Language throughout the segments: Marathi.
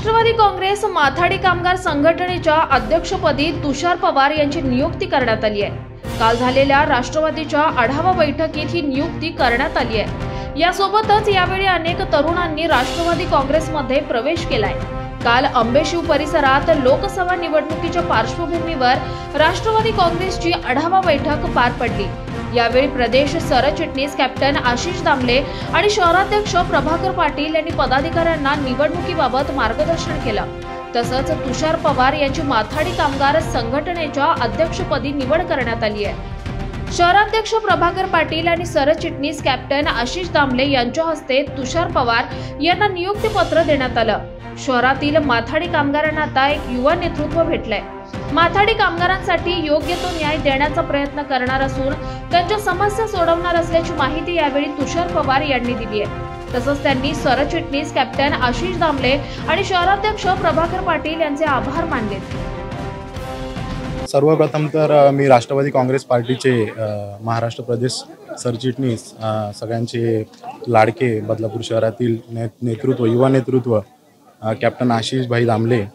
राष्ट्रवादी काँग्रेस माथाडी कामगार संघटनेच्या अध्यक्षपदी तुषार पवार यांची नियुक्ती करण्यात आली आहे। काल झालेल्या राष्ट्रवादीच्या आढावा बैठकीत ही नियुक्ती करण्यात आली आहे। यासोबतच यावेळी अनेक तरुणांनी राष्ट्रवादी काँग्रेसमध्ये प्रवेश केलाय। काल अंबेशिव परिसरात लोकसभा निवडणुकीच्या पार्श्वभूमीवर राष्ट्रवादी काँग्रेसची आढावा बैठक पार पडली। यावेळी प्रदेश सरचिटणीस कॅप्टन आशिष दामले आणि शहराध्यक्ष प्रभाकर पाटील यांनी पदाधिकाऱ्यांना निवडणुकीबाबत मार्गदर्शन केलं। तसंच तुषार पवार यांची माथाडी कामगार संघटनेच्या अध्यक्षपदी निवड करण्यात आली आहे। शहराध्यक्ष प्रभाकर पाटील आणि सरचिटणीस कॅप्टन आशिष दामले यांच्या हस्ते तुषार पवार यांना नियुक्तीपत्र देण्यात आलं। शहरातील माथाडी कामगारांना आता एक युवा नेतृत्व भेटलंय। माथाडी कामगारांसाठी योग्य तो न्याय देण्याचा प्रयत्न करणार असून त्यांच्या समस्या सोडवणार असल्याची माहिती यावेळी तुषार पवार यांनी दिली आहे। तसंच त्यांनी सरचिटणीस कॅप्टन आशिष दामले आणि शहराध्यक्ष प्रभाकर पाटील यांचे आभार मानले। सर्वप्रथम तर मी राष्ट्रवादी काँग्रेस पार्टीचे महाराष्ट्र प्रदेश सरचिटणीस सगळ्यांचे लाडके बदलापूर शहरातील नेतृत्व युवा नेतृत्व कॅप्टन आशिष भाई दामले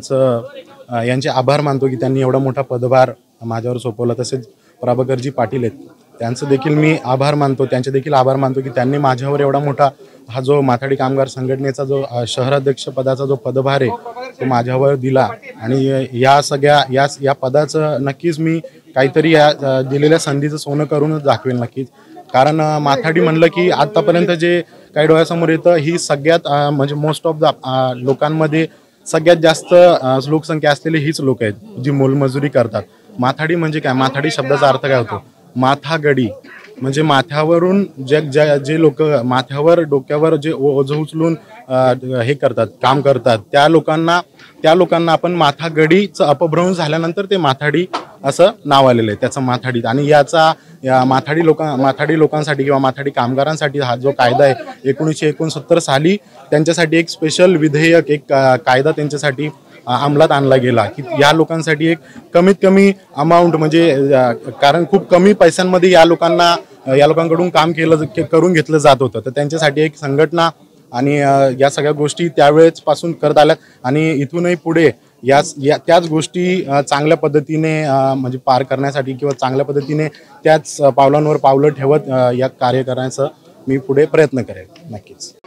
यांचे आभार मानतो की त्यांनी एवढा मोठा पदभार माझ्यावर सोपवला। तसेच प्रभाकरजी पाटील आहेत त्यांचं देखील मी आभार मानतो, त्यांचे देखील आभार मानतो की त्यांनी माझ्यावर एवढा मोठा हा जो माथाडी कामगार संघटनेचा जो शहराध्यक्ष पदाचा जो पदभार आहे तो माझ्यावर दिला। आणि या सगळ्या या पदाचं नक्कीच मी काहीतरी या दिलेल्या संधीचं सोनं करूनच दाखवेल नक्कीच। कारण माथाडी म्हणलं की आतापर्यंत जे काही डोळ्यासमोर येतं ही सगळ्यात म्हणजे मोस्ट ऑफ द लोकांमध्ये सगळ्यात जास्त लोकसंख्या असलेले हीच लोक आहेत जी मोलमजुरी करतात। माथाडी म्हणजे काय? माथाडी शब्दाचा अर्थ काय होतो? माथागडी म्हणजे माथ्यावरून जे लोक माथ्यावर डोक्यावर जे ओझं उचलून हे करतात काम करतात त्या लोकांना आपण माथागडीचं अपभ्रंश झाल्यानंतर ते माथाडी असं नाव आलेलं आहे त्याचं माथाडी। आणि या माथाडी लोकांसाठी किंवा माथाडी कामगारांसाठी हा जो कायदा आहे 1969 साली त्यांच्यासाठी एक स्पेशल विधेयक एक कायदा त्यांच्यासाठी अंमलात आणला गेला की या लोकांसाठी एक कमीत कमी अमाऊंट म्हणजे कारण खूप कमी पैशांमध्ये या लोकांकडून काम करून घेतलं जात होतं। तर त्यांच्यासाठी एक संघटना आणि या सगळ्या गोष्टी त्यावेळेस पासून करत आल्यात आणि इथूनही पुढे त्याच गोष्टी चांगल्या पद्धतीने म्हणजे पार करण्यासाठी किंवा चांगल्या पद्धतीने त्याच पावलांवर पावलं ठेवत या कार्य करण्याचा मी पुढे प्रयत्न करेन नक्कीच।